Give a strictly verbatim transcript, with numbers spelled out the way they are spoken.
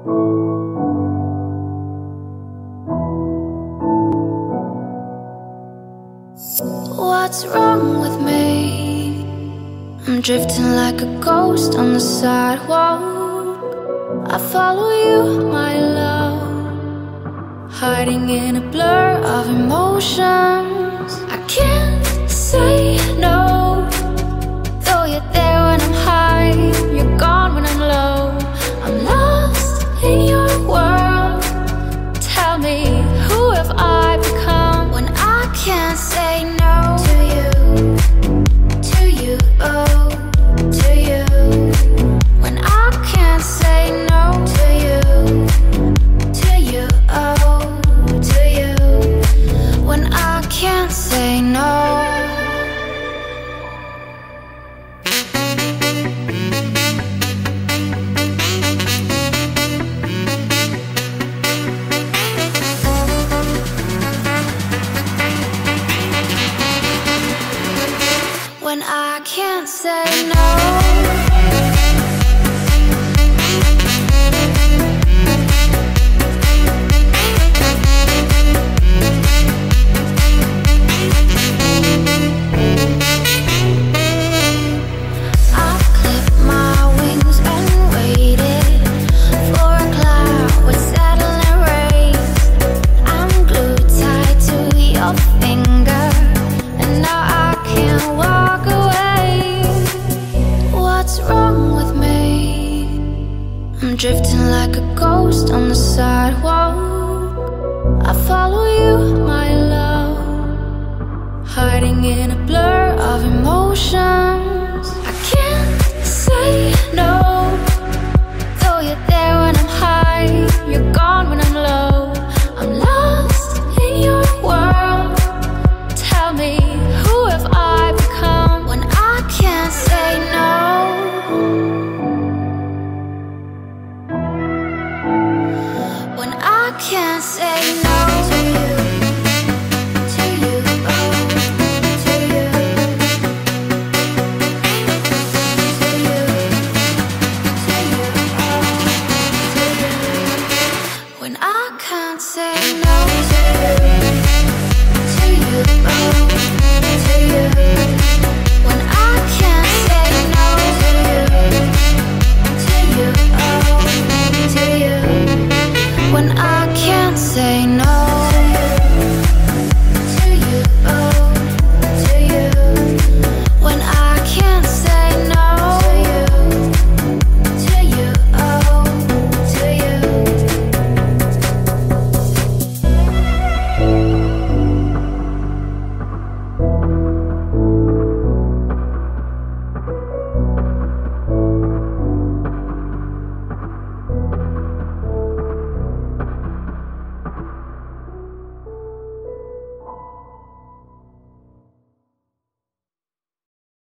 What's wrong with me? I'm drifting like a ghost on the sidewalk. I follow you, my love, hiding in a blur of emotions. I can't say no, though you're there when I'm high, you're gone when I'm low. I'm lost in your world. Tell me, who have I become when I can't say no to you, to you, oh, to you. When I can't say no to you, to you, oh, to you. When I can't say no. When I can't say no. Drifting like a ghost on the sidewalk. I follow you, my love, hiding in a blur of emotions. I can't say no, though you're there when I'm high, you're gone when I'm low. I'm lost in your world. Tell me, who have I become when I can't say no? When I can't say no.